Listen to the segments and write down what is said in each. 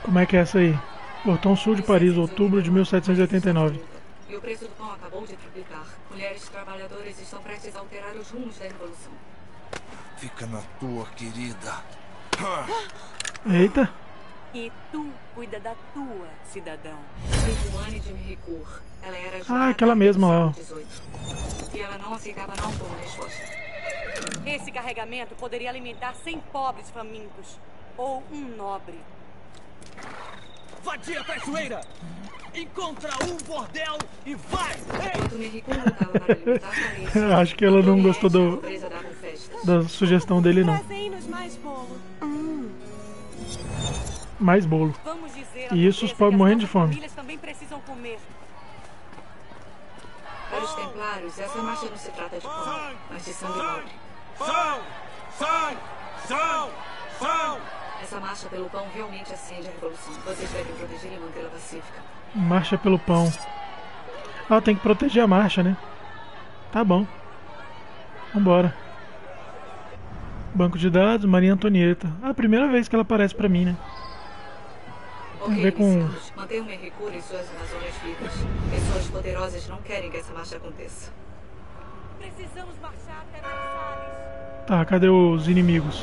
Como é que é essa aí? Portão Sul de Paris, outubro de 1789. E o preço do pão acabou de triplicar. Mulheres trabalhadoras estão prestes a alterar os rumos da revolução. Fica na tua, querida. Eita. E tu cuida da tua, cidadão. Viviane de Mericourt. Ela era aquela mesma lá. 18. E ela não aceitava não como resposta. Esse carregamento poderia alimentar 100 pobres famintos. Ou um nobre. Vadia traiçoeira! Encontra um bordel e vai! Enquanto Mericourt lutava para libertar Paris, Acho que ela não gostou da sugestão dele, não. Trazei-nos mais bolo. Mais bolo. Vamos dizer E isso os pobres morrendo de fome. famílias também precisam comer. para os templários, essa marcha não se trata de pão, mas de sangue nobre. São! São! São! São! Essa marcha pelo pão realmente acende a revolução. Vocês devem proteger e mantê-la pacífica. Marcha pelo pão. Ah, tem que proteger a marcha, né? Tá bom. Vambora. Banco de dados, Maria Antonieta. Ah, a primeira vez que ela aparece pra mim, né? Tem a ver com... Mantenham Mercúrio e suas Amazonas vivas. Pessoas poderosas não querem que essa marcha aconteça. Precisamos marchar até Versalhes. Tá, cadê os inimigos?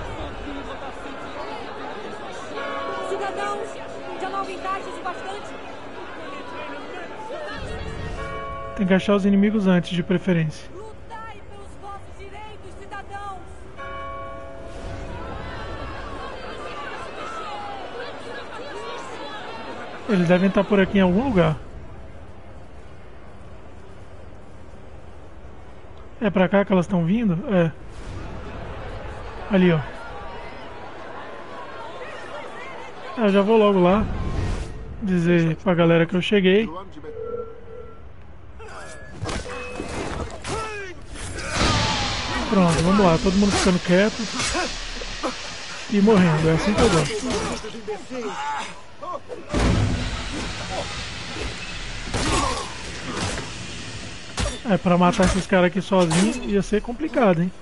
Cidadãos, já não havem taxas o bastante. Tem que achar os inimigos antes, de preferência. Lutai pelos vossos direitos, cidadãos. Eles devem estar por aqui em algum lugar. É pra cá que elas estão vindo? É. Ali, ó. Eu já vou logo lá dizer pra galera que eu cheguei. Pronto, vamos lá. Todo mundo ficando quieto e morrendo. É assim que eu gosto. É, pra matar esses caras aqui sozinho ia ser complicado, hein?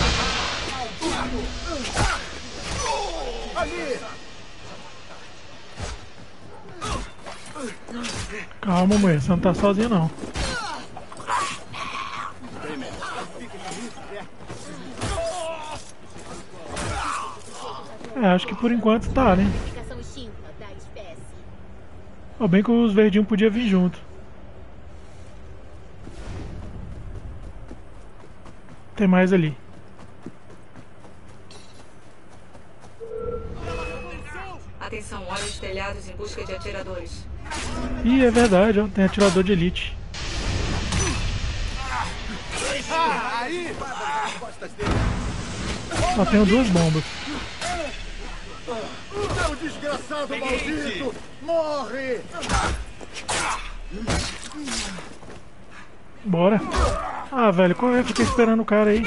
Calma, mulher, você não tá sozinho não. É, acho que por enquanto tá, né? Ou bem que os verdinhos podiam vir junto. Tem mais ali. Atenção, olha os telhados em busca de atiradores. Ih, é verdade, ó, tem atirador de elite. Só tenho duas bombas. Seu desgraçado maldito! Morre! Bora. Ah, velho, qual é? Fiquei esperando o cara aí.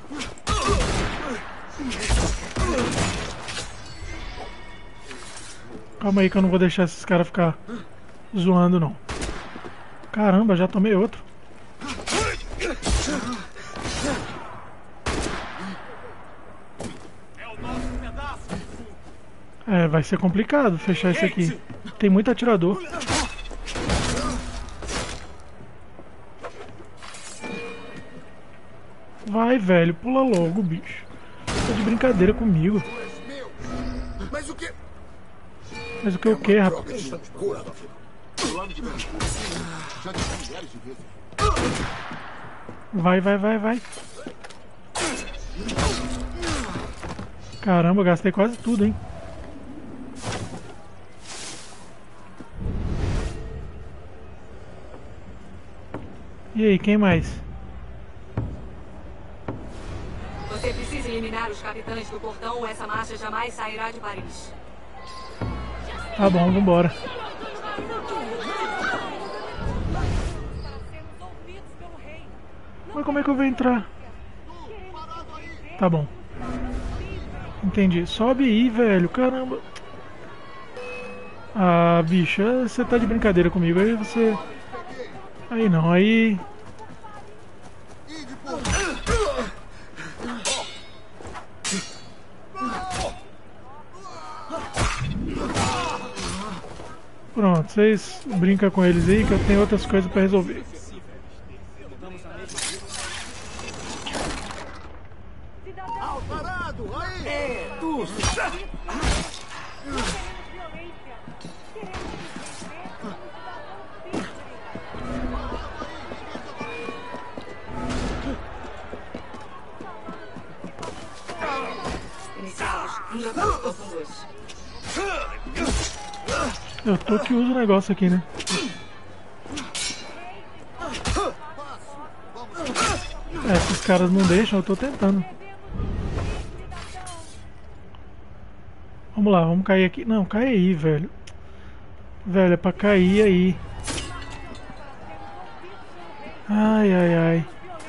Calma aí que eu não vou deixar esses caras ficar zoando, não. Caramba, já tomei outro. É, vai ser complicado fechar isso aqui. Tem muito atirador. Vai, velho, pula logo, bicho. Tá de brincadeira comigo. Mas o que? Mas o que eu quero, rapaz? Vai, vai, vai, vai. Caramba, gastei quase tudo, hein? E aí, quem mais? Você precisa eliminar os capitães do portão ou essa marcha jamais sairá de Paris. Tá bom, vambora. Mas como é que eu vou entrar? Tá bom. Entendi. Sobe aí, velho. Caramba. Ah, bicho, você tá de brincadeira comigo. Aí você... Aí não, aí... Pronto, vocês brincam com eles aí que eu tenho outras coisas pra resolver. Parado! Aí! É, tu! Iniciados. Um jogador, faltam 2. Eu tô que uso o negócio aqui, né? Esses caras não deixam, eu tô tentando. Vamos lá, vamos cair aqui. Não, cai aí, velho. Velho, é pra cair aí. Ai, ai, ai.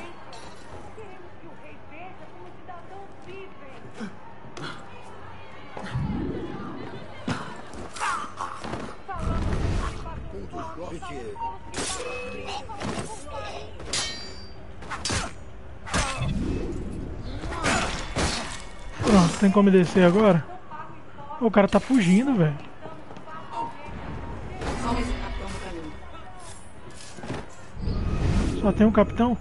Pronto, tem como descer agora? O cara tá fugindo, velho. Só mais um capitão no caminho. Só tem um capitão?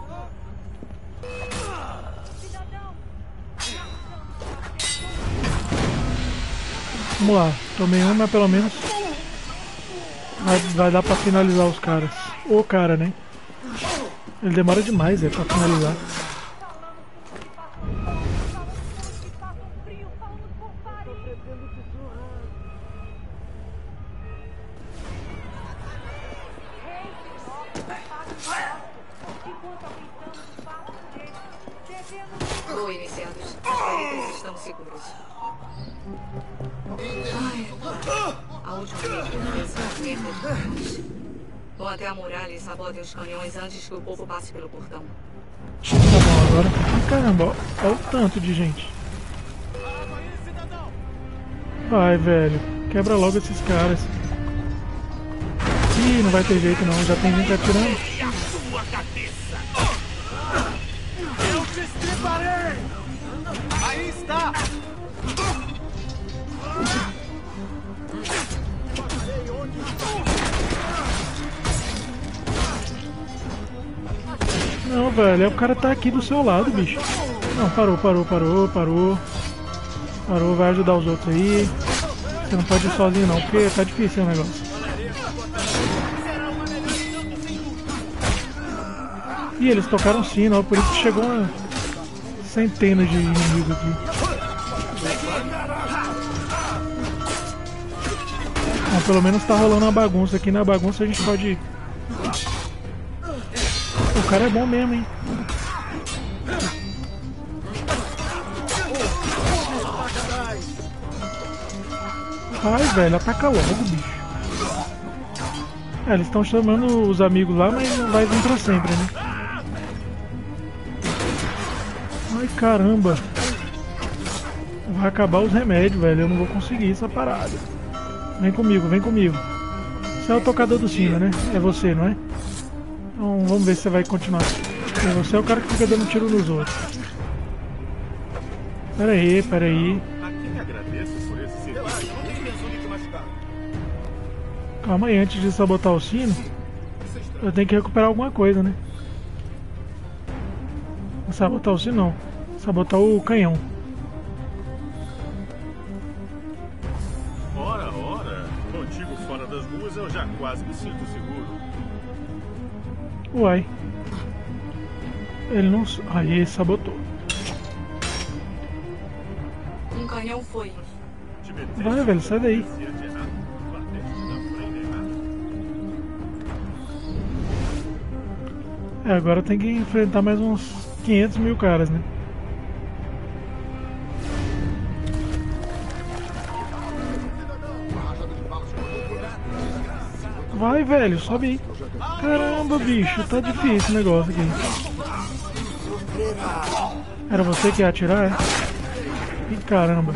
Vamos lá, tomei um, mas pelo menos vai dar pra finalizar os caras. O cara, né? Ele demora demais, pra finalizar. Boa, iniciados. As paredes estão seguras. Ai, a última vez que eu fiz uma merda demais. Vão até a muralha e sabotem os canhões antes que o povo passe pelo portão. Tá bom agora. Ai, caramba, olha o tanto de gente. Vai, velho. Quebra logo esses caras. Ih, não vai ter jeito não. Já tem gente atirando. Eu te estriparei! Aí está! Não, velho. O cara tá aqui do seu lado, bicho. Não, parou. Parou, vai ajudar os outros aí. Você não pode ir sozinho não, porque tá difícil o negócio. Ih, eles tocaram sino, ó, por isso que chegou uma centena de inimigos aqui. Bom, pelo menos tá rolando uma bagunça aqui. Na bagunça a gente pode ir. O cara é bom mesmo, hein? Vai, velho, ataca logo, bicho. É, eles estão chamando os amigos lá, mas não vai vir pra sempre, né? Ai, caramba. Vai acabar os remédios, velho. Eu não vou conseguir essa parada. Vem comigo, vem comigo. Você é o tocador do sino, né? É você, não é? Então vamos ver se você vai continuar. E você é o cara que fica dando tiro nos outros. Pera aí. Calma aí, antes de sabotar o sino, eu tenho que recuperar alguma coisa, né? Não sabotar o sino não. Sabotar o canhão. Ora, contigo fora das ruas eu já quase me sinto seguro. Uai. Ele não... Aí ele sabotou. Um canhão foi. Vai, velho, sai daí. É, agora tem que enfrentar mais uns 500 mil caras, né? Vai, velho, sobe aí. Caramba, bicho, tá difícil o negócio aqui. Era você que ia atirar, é? Ih, caramba.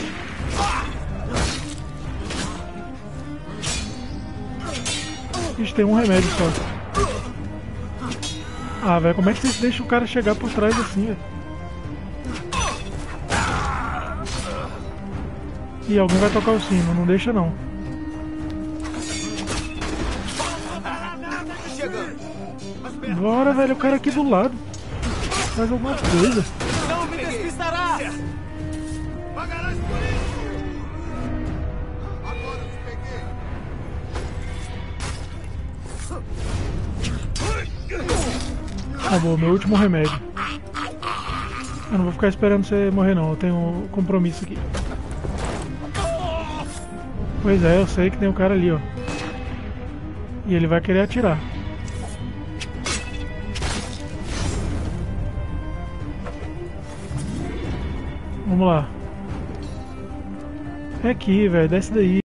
Ixi, tem um remédio só. Ah, velho, como é que vocês deixam o cara chegar por trás assim, velho? Ih, alguém vai tocar o sino, não deixa não. Bora, velho, o cara aqui do lado. Faz alguma coisa. Não me despistará! Pagarás por isso! Agora eu te peguei! Acabou, meu último remédio. Eu não vou ficar esperando você morrer não, eu tenho um compromisso aqui. Pois é, eu sei que tem um cara ali, ó. E ele vai querer atirar. Vamos lá. É aqui, velho, desce daí.